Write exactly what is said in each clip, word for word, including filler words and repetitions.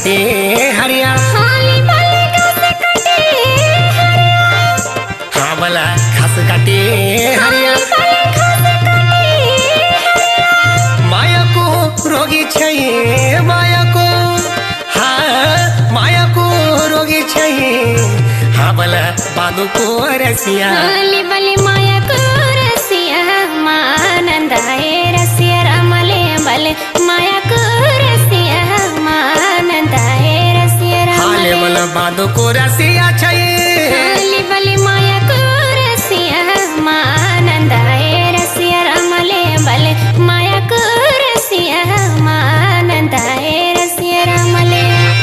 काटे हरिया हाली बाले घास काटे हरिया हाँ भला घास काटे हरिया हाली बाले घास काटे हरिया माया को रोगी छे माया को हाँ माया को रोगी छे हाँ भला बांधो को रसिया हाली बाले माया को रसिया मानंद है रसिया रामले बाले माया को रसिया मानंद है रसिया हाले रामले भला बांधो को रसिया छे हाली बाले माया को रसिया मानंद है रसिया रामले बाले माया को रसिया मानंद है रसिया रामले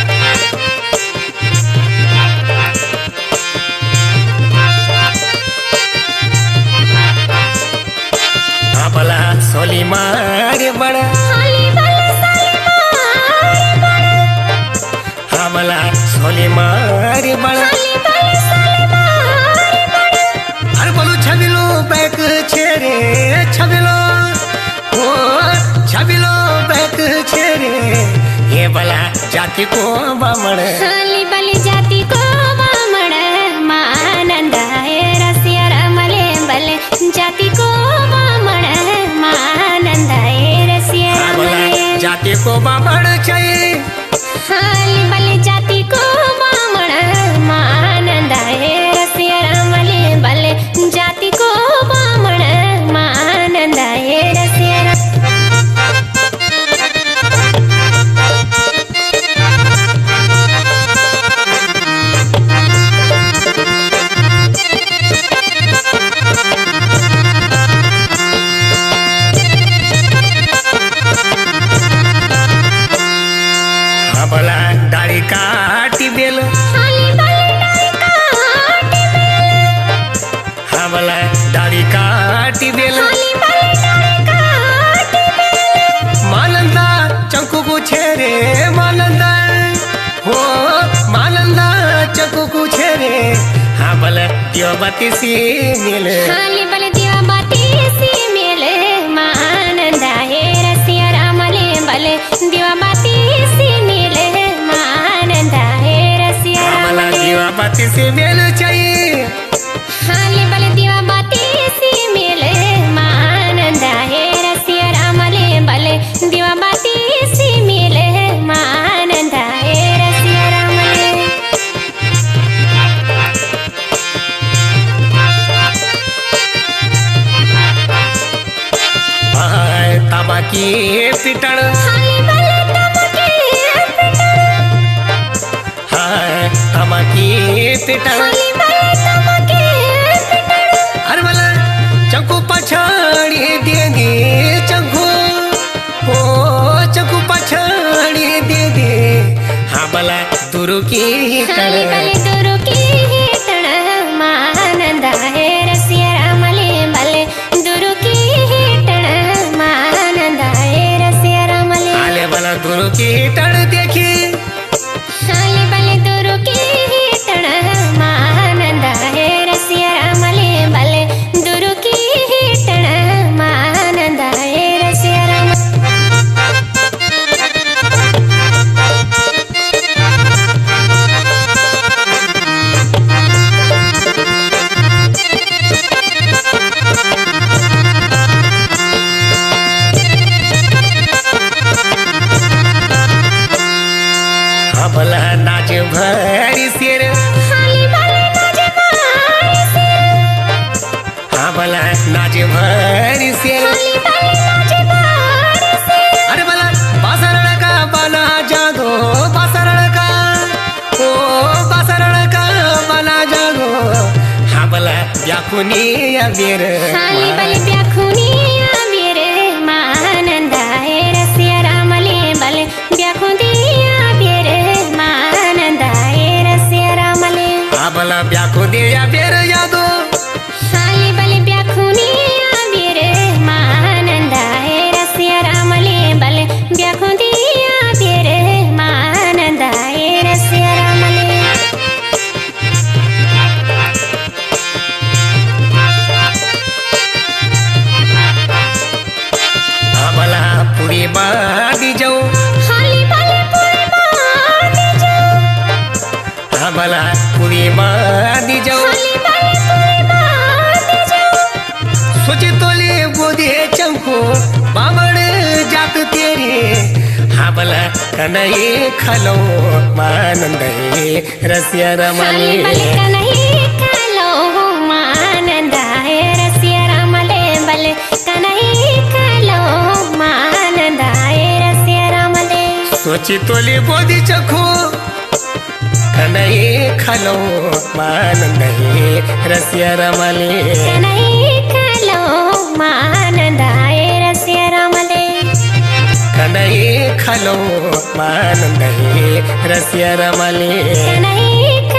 हाँ भला सोली मारे बड़ा हाली बाले साली मारे बड़ा हाँ भला सोली मारे बड़ा हाली बाले साली मारे बड़ा अरे बोलो छबिलो बैक छेरे छबिलो ओ छबिलो बैक छेरे ये भला जाति को बामण हाली बाले जाति को बामण मानंद है रसिया रामले बाले जाति को बामण मानंद है रसिया हाँ भला रामले जाति को बामण चाहिए हाली बाले जाति को बामण मानंद है रसिया रामले बाले जाति को बामण मानंद है रसिया हाँ भला डाली काटी बेल हाली बाले डाली काटी बेल हाँ भला डाली काटी बेल हाली बाले डाली काटी बेल मानंदा चंकू को छेरे मानंदा हो मानंदा चंकू को छेरे हाँ भला दियोबती सी मिल हाली बाले दिवा बाती सी मेले मानंद है रसिया रामले बाले दिवा बाती सी मेले मानंद है रसिया हाँ भला रामले दियोबती सी मिल चाहिए हाली बाले दिवा बाती सी मेले मानंद है रसिया रामले बाले दिवा बाती सी मेले मानंद है रसिया रामले हाय तबाकी पिटण हाली बाले तमके पिटण हाय तबाकी पिटण हाली बाले तमके पिटण अरे भला चंकू पछाड़ी दे दे चंकू ओ चंकू पछाड़ी दे दे हाँ भला दुरु की हाली कर बाले दुरु की हिटण मानंद है रसिया रामले बाले दुरु की हिटण मानंद है रसिया रामले हाले भला दुरु की टण देखी हाली बाले दुरु की हिटण मानंद है रसिया रामले बाले दुरु की हिटण मानंद है रसिया राम हाँ भला नाच भरी सिर हाली बाले नाच बारी सिर हाँ भला नाच भरी सिर हाली बाले नाच बारी सिर अरे भला बासरण का बना जागो बासरण का ओ बासरण का बना जागो हाँ भला व्याकुनी अबीर हाली बाले ब्याखुनी आबीर मानंद है रसिया रामले बाले ब्याखुनी आबीर मानंद है रसिया रामले हाँ भला व्याकुनी अबीर यादो हाली बाले ब्याखुनी आबीर मानंद है रसिया रामले बाले ब्याखुनी आबीर मानंद है रसिया रामले हाँ भला पूरी बादी जाओ हाली बाले पूरी बादी बला कुड़ी बांधी जाओ हाली बले कुड़ी बांधी जाओ सोचे तोले बोधे चंको बामण जात तेरे हाँ बला कन्हैया खलो मानंद रसिया रमले हाली बले कन्हैया खलो मानंद रसिया रमले बले कन्हैया खलो मानंद रसिया रमले सोची तोले बोधी चखो कन्हैया खलो मानंद रसिया रमले कन्हैया खलो मानंद रसिया रमले कन्हैया खलो मानंद रसिया रमले कन्हैया